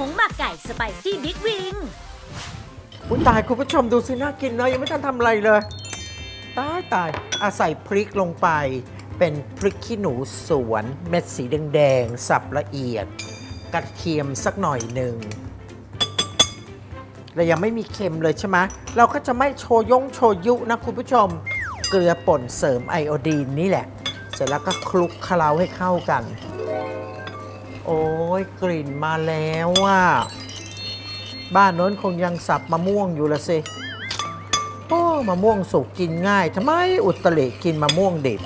งหมักไก่สไปซี่บิ๊กวิงคุณตายคุณผู้ชมดูสิน่ากินเลยยังไม่ทันทำอะไรเลยตายใส่พริกลงไปเป็นพริกขี้หนูสวนเม็ดสีแดงๆสับละเอียดกระเทียมสักหน่อยหนึ่งเรายังไม่มีเค็มเลยใช่ไหมเราก็จะไม่โชยุนะคุณผู้ชมเกลือป่นเสริมไอโอดีนนี่แหละเสร็จแล้วก็คลุกเคล้าให้เข้ากันโอ้ยกลิ่นมาแล้วว่ะบ้านโน้นคงยังสับมะม่วงอยู่ละสิโอ้มะม่วงสุกกินง่ายทำไมอุตริกินมะม่วงดิบ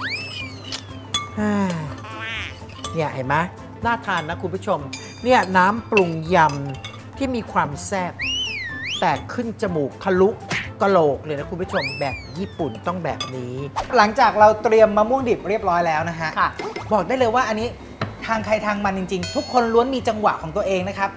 เนี่ยเห็นไหมน่าทานนะคุณผู้ชมเนี่ยน้ำปรุงยำที่มีความแซ่บแตกขึ้นจมูกทะลุกะโหลกเลยนะคุณผู้ชมแบบญี่ปุ่นต้องแบบนี้หลังจากเราเตรียมมะม่วงดิบเรียบร้อยแล้วนะฮะบอกได้เลยว่าอันนี้ทางใครทางมันจริงๆทุกคนล้วนมีจังหวะของตัวเองนะครับ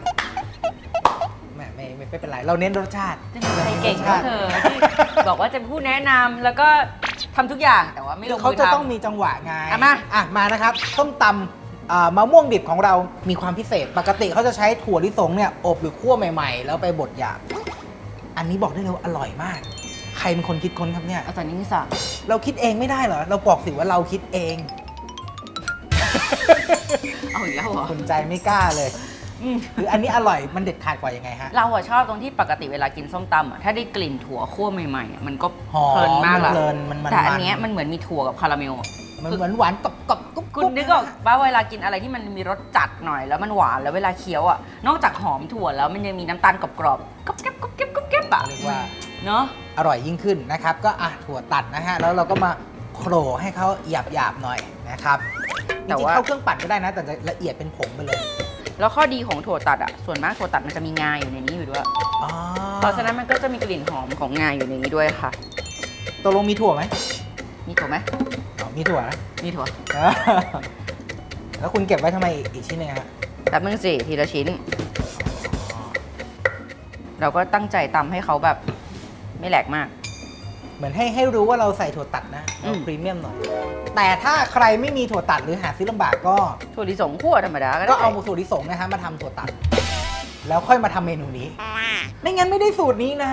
ไม่เป็นไรเราเน้นรสชาติจะมีใครเก่งเท่าเธอที่บอกว่าจะพูดแนะนำแล้วก็ทำทุกอย่างแต่ว่าไม่ลงมือทำเขาจะต้องมีจังหวะไงมานะครับต้มตำมะม่วงดิบของเรามีความพิเศษปกติเขาจะใช้ถั่วลิสงเนี่ยอบหรือคั่วใหม่ๆแล้วไปบดหยาบอันนี้บอกได้เลยว่าอร่อยมากใครเป็นคนคิดค้นครับเนี่ยอาจารย์นิสาเราคิดเองไม่ได้เหรอเราบอกสิว่าเราคิดเองเอาอีกแล้วเหรอคนใจไม่กล้าเลยคืออันนี้อร่อยมันเด็ดขาดกว่ายังไงฮะเราชอบตรงที่ปกติเวลากินส้มตำถ้าได้กลิ่นถั่วคั่วใหม่ๆมันก็เพลินมากละแต่อันนี้มันเหมือนมีถั่วกับคาราเมลมันเหมือนหวานกรอบคุณนึกออกว่าเวลากินอะไรที่มันมีรสจัดหน่อยแล้วมันหวานแล้วเวลาเคี้ยวนอกจากหอมถั่วแล้วมันยังมีน้ำตาลกรอบๆก๊อบแก๊บเรียกว่าเนาะอร่อยยิ่งขึ้นนะครับก็ถั่วตัดนะฮะแล้วเราก็มาโขลกให้เขาหยาบๆหน่อยนะครับจริงๆเข้าเครื่องปั่นก็ได้นะแต่จะละเอียดเป็นผงไปเลยแล้วข้อดีของถั่วตัดส่วนมากถั่วตัดมันจะมีงาอยู่ในนี้อยู่ด้วยเพราะฉะนั้นมันก็จะมีกลิ่นหอมของงาอยู่ในนี้ด้วยค่ะตกลงมีถั่วไหมมีถั่วไหมมีถั่วนะมีถั่วแล้วคุณเก็บไว้ทำไมอีกชิ้นนึงฮะแต่มึงสิทีละชิ้นเราก็ตั้งใจตำให้เขาแบบไม่แหลกมากเหมือนให้รู้ว่าเราใส่ถั่วตัดนะพรีเมียมหน่อยแต่ถ้าใครไม่มีถั่วตัดหรือหาซื้อลำบากก็ถั่วลิสงคั่วธรรมดาก็เอาถั่วลิสงนะฮะมาทำถั่วตัดแล้วค่อยมาทำเมนูนี้ไม่งั้นไม่ได้สูตรนี้นะ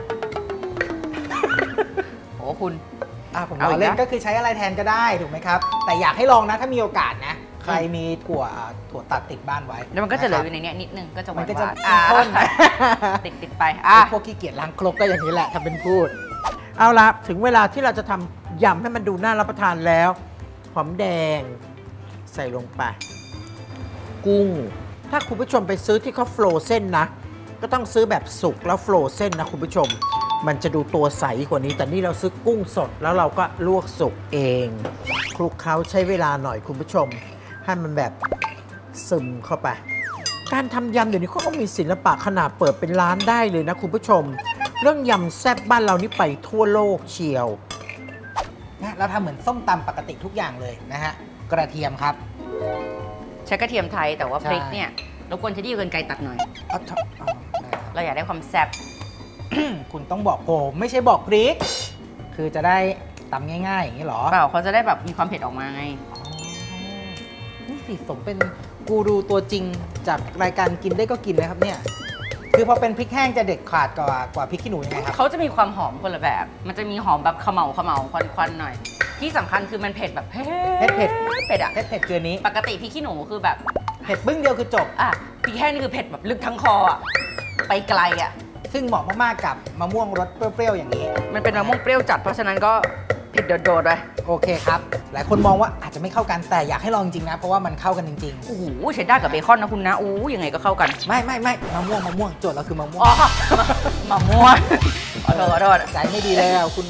โอ้คุณผมเอาเล่นก็คือใช้อะไรแทนก็ได้ถูกไหมครับแต่อยากให้ลองนะถ้ามีโอกาสนะใครมีถั่วตัดติดบ้านไว้แล้วมันก็จะเหลืออยู่ในนี้นิดนึงก็จะหวานข้นติดไปพวกขี้เกียจล้างครกก็อย่างนี้แหละทำเป็นพูดเอาละถึงเวลาที่เราจะทำยำให้มันดูน่ารับประทานแล้วหอมแดงใส่ลงไปกุ้งถ้าคุณผู้ชมไปซื้อที่เขาโฟลเส้นนะก็ต้องซื้อแบบสุกแล้วโฟลเส้นนะคุณผู้ชมมันจะดูตัวใสกว่านี้แต่นี่เราซื้อกุ้งสดแล้วเราก็ลวกสุกเองคลุกเคล้าใช้เวลาหน่อยคุณผู้ชมให้มันแบบซึมเข้าไปการทำยำเดี๋ยวนี้เขาก็มีศิลปะขนาดเปิดเป็นร้านได้เลยนะคุณผู้ชมเรื่องยำแซ่บบ้านเรานี่ไปทั่วโลกเชียวนะเราทำเหมือนส้มตำปกติทุกอย่างเลยนะฮะกระเทียมครับใช้กระเทียมไทยแต่ว่าพริกเนี่ยรบกวนใช้ที่กรรไกรตัดหน่อยเราอยากได้ความแซ่บคุณต้องบอกผมไม่ใช่บอกพริกคือจะได้ตำง่ายๆอย่างนี้หรอเปล่าเขาจะได้แบบมีความเผ็ดออกมาไงนี่สิสมเป็นกูรูตัวจริงจากรายการกินได้ก็กินนะครับเนี่ยคือพอเป็นพริกแห้งจะเด็ดขาดกว่าพริกขี้หนูยังไงครับเขาจะมีความหอมคนละแบบมันจะมีหอมแบบเขม่าควันๆหน่อยที่สำคัญคือมันเผ็ดแบบเผ็ดอะเผ็ดเกินนี้ปกติพริกขี้หนูคือแบบเผ็ดบึ้งเดียวคือจบพริกแห้งนี่คือเผ็ดแบบลึกทั้งคออะไปไกลอะซึ่งเหมาะมากๆกับมะม่วงรสเปรี้ยวๆอย่างนี้มันเป็นมะม่วงเปรี้ยวจัดเพราะฉะนั้นก็เผ็ดโดดๆเลยโอเคครับหลายคนมองว่าอาจจะไม่เข้ากันแต่อยากให้ลองจริงนะเพราะว่ามันเข้ากันจริงๆโอ้โหใช้ได้กับเบคอนนะคุณนะยังไงก็เข้ากันไม่มะม่วงโจทย์เราคือมะม่วงมะม่วงขอโทษใจไม่ดีแล้วคุณ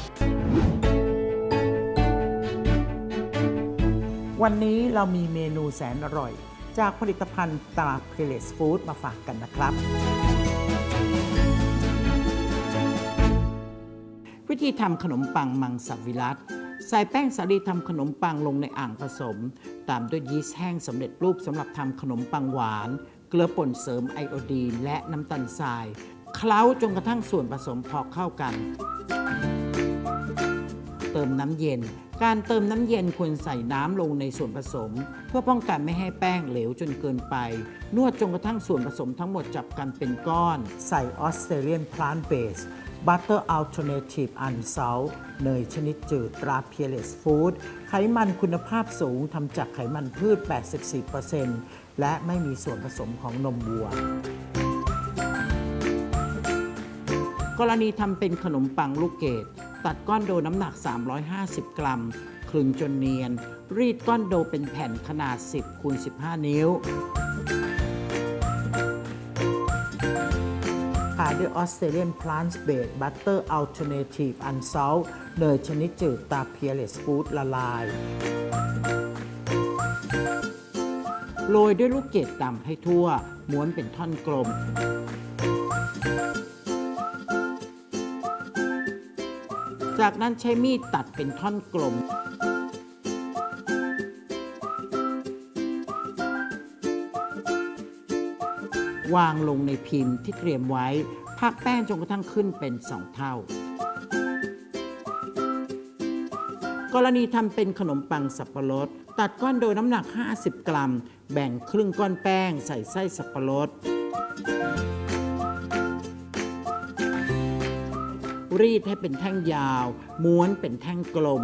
วันนี้เรามีเมนูแสนอร่อยจากผลิตภัณฑ์ตราเพลสฟู้ดมาฝากกันนะครับวิธีทำขนมปังมังสวิรัติใส่แป้งสาลีทำขนมปังลงในอ่างผสมตามด้วยยีสต์แห้งสำเร็จรูปสำหรับทำขนมปังหวานเกลือป่นเสริมไอโอดีนและน้ำตาลทรายเคล้าจนกระทั่งส่วนผสมพอเข้ากันเติมน้ำเย็นการเติมน้ำเย็นควรใส่น้ำลงในส่วนผสมเพื่อป้องกันไม่ให้แป้งเหลวจนเกินไปนวดจนกระทั่งส่วนผสมทั้งหมดจับกันเป็นก้อนใส่ Australian Plant Based Butter Alternative Unsalt เนยชนิดจืดตรา Peerless Food ไขมันคุณภาพสูงทำจากไขมันพืช 84% และไม่มีส่วนผสมของนมวัวกรณีทำเป็นขนมปังลูกเกดตัดก้อนโดน้ำหนัก350 กรัมคลึงจนเนียนรีดก้อนโดเป็นแผ่นขนาด 10x15 นิ้วทาด้วย Australian Plant Based Butter Alternative Unsalt เนยชนิดจืดตรา Peerless Food ละลายโรยด้วยลูกเกดดำให้ทั่วม้วนเป็นท่อนกลมจากนั้นใช้มีดตัดเป็นท่อนกลมวางลงในพิมพ์ที่เตรียมไว้พักแป้งจนกระทั่งขึ้นเป็น2 เท่ากรณีทำเป็นขนมปังสับปะรดตัดก้อนโดน้ำหนัก50 กรัมแบ่งครึ่งก้อนแป้งใส่ไส้สับปะรดรีดให้เป็นแท่งยาวม้วนเป็นแท่งกลม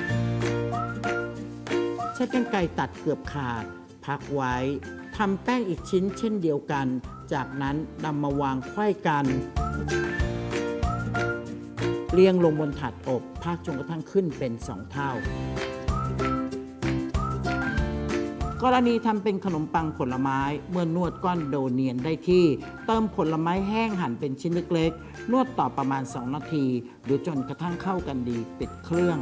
ใช้กรรไกรตัดเกือบขาดพักไว้ทำแป้งอีกชิ้นเช่นเดียวกันจากนั้นนำมาวางไขว้กันเรียงลงบนถาดอบพักจนกระทั่งขึ้นเป็น2 เท่ากรณีทำเป็นขนมปังผลไม้เมื่อนวดก้อนโดเนียนได้ที่เติมผลไม้แห้งหั่นเป็นชิ้นเล็กๆนวดต่อประมาณ2 นาทีหรือจนกระทั่งเข้ากันดีปิดเครื่อง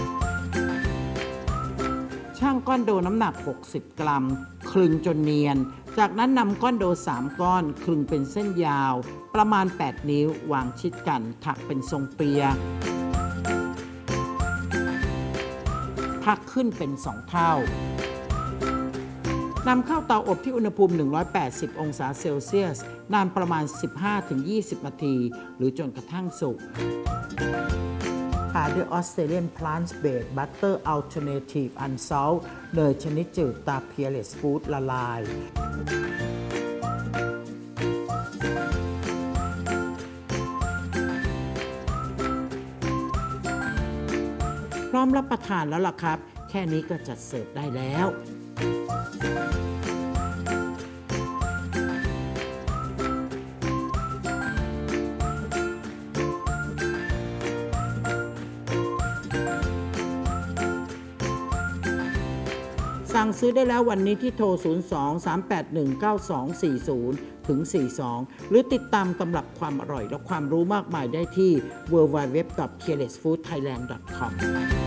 ช่างก้อนโดน้ำหนัก60 กรัมคลึงจนเนียนจากนั้นนำก้อนโด3 ก้อนคลึงเป็นเส้นยาวประมาณ8 นิ้ววางชิดกันถักเป็นทรงเปียพักขึ้นเป็น2 เท่านำเข้าเตาอบที่อุณหภูมิ180 องศาเซลเซียสนานประมาณ 15-20 นาทีหรือจนกระทั่งสุกทาด้วย Australian Plant Based Butter Alternative Unsalt เนยชนิดจืดตรา Peerless Food ละลายพร้อมรับประทานแล้วล่ะครับแค่นี้ก็จัดเสิร์ฟได้แล้วสั่งซื้อได้แล้ววันนี้ที่โทร 02-381-9240 ถึง 42 หรือติดตามตำรับความอร่อยและความรู้มากมายได้ที่ www.carelessfoodthailand.com